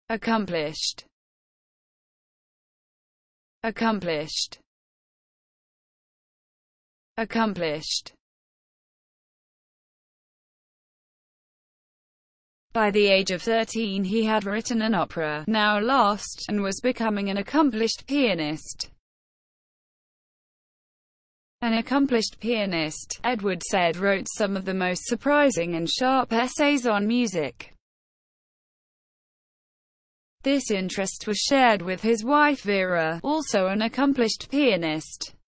Accomplished. Accomplished. Accomplished. By the age of 13 he had written an opera, now lost, and was becoming an accomplished pianist. An accomplished pianist, Edward said, wrote some of the most surprising and sharp essays on music. This interest was shared with his wife Vera, also an accomplished pianist.